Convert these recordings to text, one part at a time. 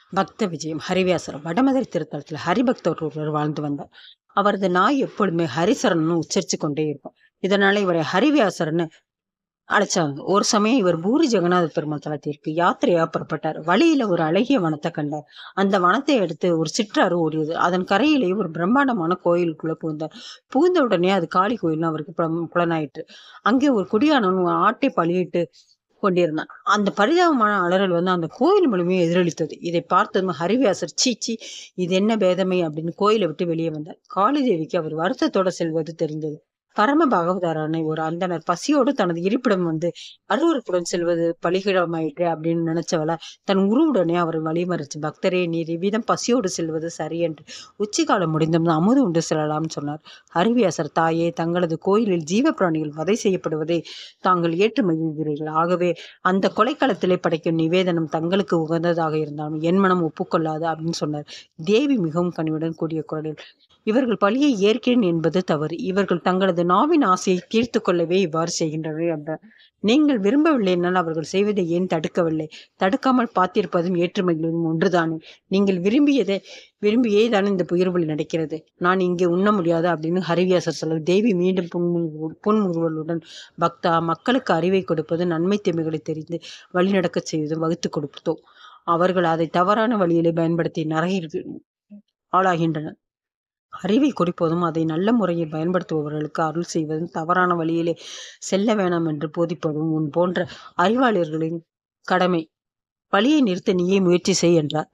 பக்த விஜயம் ஹரிவியாசர் வடமதுரை திருத்தலத்தில் ஹரிபக்தர் ஒருவர் வாழ்ந்து வந்தார். அவரது நாய் எப்பொழுதுமே ஹரிசரன்னு உச்சரித்து கொண்டே இருக்கும். இதனால இவரை ஹரிவியாசர்னு அழைச்சாங்க. ஒரு சமயம் இவர் பூரி ஜெகநாத பெருமாள் தலத்திற்கு யாத்திரையா புறப்பட்டார். வழியில ஒரு அழகிய வனத்தை கண்டார். அந்த வனத்தை அடுத்து ஒரு சிற்றாறு ஓடியது. அதன் கரையிலே ஒரு பிரம்மாண்டமான கோயிலுக்குள்ள புகுந்தார். புகுந்த உடனே அது காளி கோயில்னு அவருக்கு புலனாயிற்று. அங்கே ஒரு குடியானவன் ஆட்டை பலியிட்டு கொண்டிருந்தான். அந்த பரிதாபமான அலறல் அந்த கோயில் முழுமையும் எதிரொலித்தது. இதை பார்த்ததும் ஹரிவியாசர் சீச்சி, இது என்ன பேதமை அப்படின்னு கோயிலை விட்டு வெளியே வந்தார். காளி தேவிக்கு அவர் வருத்தத்தோட செல்வது தெரிந்தது. பரம பாகவதாரான ஒரு அந்தனர் பசியோடு தனது இருப்பிடம் அருவருப்புடன் செல்வது பலிகிடமாயிற்று அப்படின்னு நினைச்சவள தன் உருவுடனே அவர் வழிமறிச்சு, பக்தரே, நீர் இவ்விதம் பசியோடு செல்வது சரியென்று உச்சிகாலம் முடிந்தும் அமுது உண்டு செல்லலாம்னு சொன்னார். ஹரிவியாசர், தாயே, தங்களது கோயிலில் ஜீவ பிராணிகள் வதை செய்யப்படுவதை தாங்கள் ஏற்று மகிழ்கிறீர்கள். ஆகவே அந்த கொலைக்களத்திலே படைக்கும் நிவேதனம் தங்களுக்கு உகந்ததாக இருந்தாலும் என் மனம் ஒப்புக்கொள்ளாது அப்படின்னு சொன்னார். தேவி மிகவும் கனிவுடன் கூடிய குரலில், இவர்கள் பழியை ஏற்கிறேன் என்பது தவறு. இவர்கள் தங்களது நாவின் ஆசையை தீர்த்து கொள்ளவே இவ்வாறு செய்கின்றனர் என்றார். நீங்கள் விரும்பவில்லை என்னால் அவர்கள் செய்வதை ஏன் தடுக்கவில்லை? தடுக்காமல் பார்த்திருப்பதும் ஏற்றுமகிழ்வதும் ஒன்றுதானே. நீங்கள் விரும்பியே தான் இந்த புயர்வழி நடக்கிறது. நான் இங்கே உண்ண முடியாது அப்படின்னு ஹரிவியாசர் சொல்ல, தேவி மீண்டும் புன்முறுவலுடன், பக்தா, மக்களுக்கு அறிவை கொடுப்பது, நன்மை தீமைகளை தெரிந்து வழிநடக்க செய்வதும் வகுத்து கொடுத்தோம். அவர்கள் அதை தவறான வழியிலே பயன்படுத்தி நரகிற்கு ஆளாகின்றனர். அறிவை குறிப்பதும் அதை நல்ல முறையில் பயன்படுத்துபவர்களுக்கு அருள் செய்வதும் தவறான வழியிலே செல்ல வேணாம் என்று போதிப்பதும் உன் போன்ற அறிவாளர்களின் கடமை. பழியை நிறுத்த நீயே முயற்சி செய் என்றார்.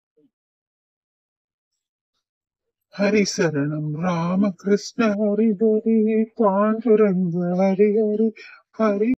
ஹரி சரணம் ராமகிருஷ்ண ஹரி ஹரி பாண்டுரங்க ஹரி ஹரி ஹரி